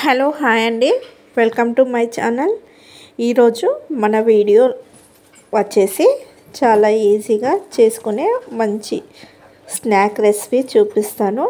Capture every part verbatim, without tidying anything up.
Hello hi అండి, welcome to my channel. ఈరోజు మన వీడియో వచ్చేసి చాలా ఈజీగా చేసుకునే మంచి స్నాక్ రెసిపీ చూపిస్తాను.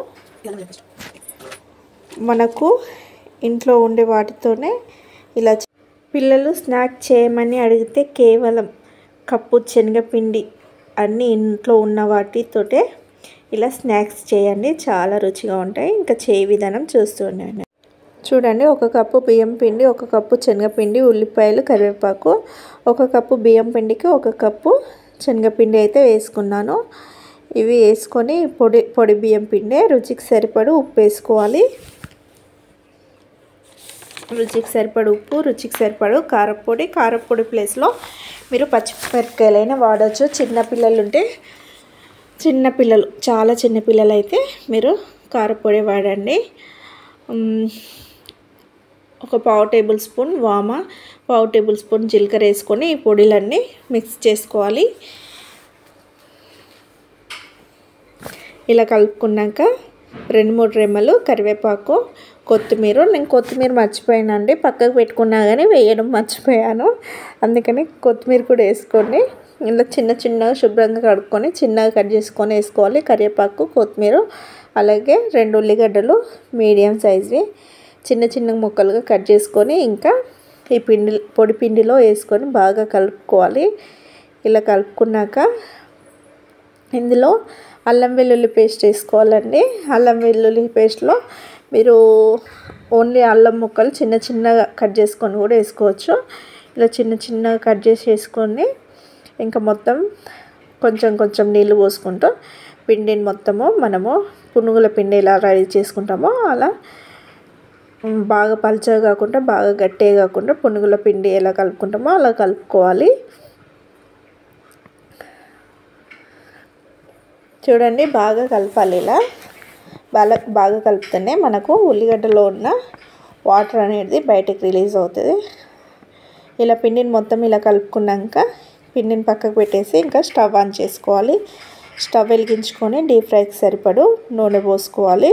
మనకు ఇంట్లో ఉండే వాటితోనే ఇలా పిల్లలు స్నాక్ చేయమని అడిగితే కేవలం కప్పు శనగపిండి అన్నీ ఇంట్లో ఉన్న వాటితోటే ఇలా స్నాక్స్ చేయండి, చాలా రుచిగా ఉంటాయి. ఇంకా చేయ విధానం చూస్తుండండి. చూడండి, ఒక కప్పు బియ్యం పిండి, ఒక కప్పు శనగపిండి, ఉల్లిపాయలు, కరివేపాకు, ఒక కప్పు బియ్యం పిండికి ఒక కప్పు శనగపిండి అయితే వేసుకున్నాను. ఇవి వేసుకొని పొడి పొడి బియ్యం పిండి, రుచికి సరిపడు ఉప్పు వేసుకోవాలి. రుచికి సరిపడు ఉప్పు, రుచికి సరిపడు కారపొడి. కారపొడి ప్లేస్లో మీరు పచ్చిమిరపకాయలైనా వాడచ్చు. చిన్నపిల్లలు ఉంటే చిన్నపిల్లలు చాలా చిన్నపిల్లలు అయితే మీరు కారపొడి వాడండి. ఒక పావు టేబుల్ స్పూన్ వామ, పావు టేబుల్ స్పూన్ జీలకర్ర వేసుకొని ఈ పొడిలన్నీ మిక్స్ చేసుకోవాలి. ఇలా కలుపుకున్నాక రెండు మూడు రెమ్మలు కరివేపాకు, కొత్తిమీర. నేను కొత్తిమీర మర్చిపోయానండి, పక్కకు పెట్టుకున్నా కానీ వేయడం మర్చిపోయాను. అందుకని కొత్తిమీర కూడా వేసుకొని ఇలా చిన్న చిన్నగా శుభ్రంగా కడుక్కొని చిన్నగా కట్ చేసుకొని వేసుకోవాలి. కరివేపాకు, కొత్తిమీర, అలాగే రెండు ఉల్లిగడ్డలు మీడియం సైజ్వి చిన్న చిన్న ముక్కలుగా కట్ చేసుకొని ఇంకా ఈ పిండి పొడి పిండిలో వేసుకొని బాగా కలుపుకోవాలి. ఇలా కలుపుకున్నాక ఇందులో అల్లం వెల్లుల్లి పేస్ట్ వేసుకోవాలండి. అల్లం వెల్లుల్లి పేస్ట్లో మీరు ఓన్లీ అల్లం ముక్కలు చిన్న చిన్నగా కట్ చేసుకొని కూడా వేసుకోవచ్చు. ఇలా చిన్న చిన్నగా కట్ చేసి వేసుకొని ఇంకా మొత్తం కొంచెం కొంచెం నీళ్ళు పోసుకుంటూ పిండిని మొత్తము మనము పునుగుల పిండి ఎలా రెడీ చేసుకుంటామో అలా బాగా పల్చగా కాకుండా బాగా గట్టిగా కాకుండా పునుగుల పిండి ఎలా కలుపుకుంటామో అలా కలుపుకోవాలి. చూడండి, బాగా కలపాలి. ఇలా బాగా బాగా కలిపితేనే మనకు ఉల్లిగడ్డలో ఉన్న వాటర్ అనేది బయటకు రిలీజ్ అవుతుంది. ఇలా పిండిని మొత్తం ఇలా కలుపుకున్నాక పిండిని పక్కకు పెట్టేసి ఇంకా స్టవ్ ఆన్ చేసుకోవాలి. స్టవ్ వెలిగించుకొని డీప్ ఫ్రైకి సరిపడు నూనె పోసుకోవాలి.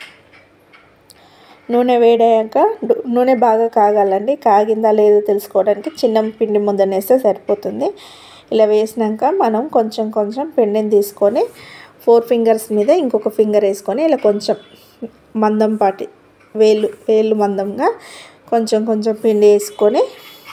నూనె వేడాక నూనె బాగా కాగాలండి. కాగిందా లేదో తెలుసుకోవడానికి చిన్న పిండి ముద్దను వేస్తే సరిపోతుంది. ఇలా వేసినాక మనం కొంచెం కొంచెం పిండిని తీసుకొని ఫోర్ ఫింగర్స్ మీద ఇంకొక ఫింగర్ వేసుకొని ఇలా కొంచెం మందం పాటి వేలు వేలు మందంగా కొంచెం కొంచెం పిండి వేసుకొని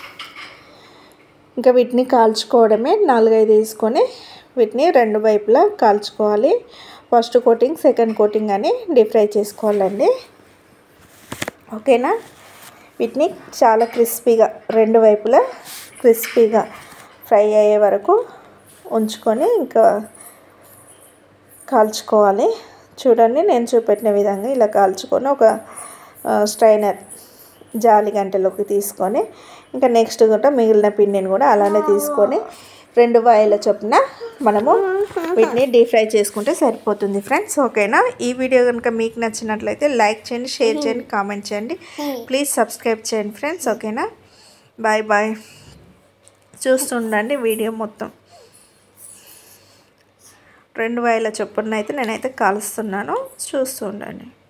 ఇంకా వీటిని కాల్చుకోవడమే. నాలుగైదు వేసుకొని వీటిని రెండు వైపులా కాల్చుకోవాలి. ఫస్ట్ కోటింగ్, సెకండ్ కోటింగ్ అని డీప్ ఫ్రై చేసుకోవాలండి. ఓకేనా? వీటిని చాలా క్రిస్పీగా రెండు వైపులా క్రిస్పీగా ఫ్రై అయ్యే వరకు ఉంచుకొని ఇంకా కాల్చుకోవాలి. చూడండి, నేను చూపెట్టిన విధంగా ఇలా కాల్చుకొని ఒక స్ట్రైనర్ జాలి గంటలోకి తీసుకొని ఇంకా నెక్స్ట్ కూడా మిగిలిన పిండిని కూడా అలానే తీసుకొని రెండు వాయిల చొప్పున మనము వీటిని డీప్ ఫ్రై చేసుకుంటే సరిపోతుంది ఫ్రెండ్స్. ఓకేనా? ఈ వీడియో కనుక మీకు నచ్చినట్లయితే లైక్ చేయండి, షేర్ చేయండి, కామెంట్ చేయండి, ప్లీజ్ సబ్స్క్రైబ్ చేయండి ఫ్రెండ్స్. ఓకేనా? Bye bye. చూస్తుండండి వీడియో మొత్తం. రెండు వాయిల చొప్పున అయితే నేనైతే కాలుస్తున్నాను, చూస్తూ ఉండండి.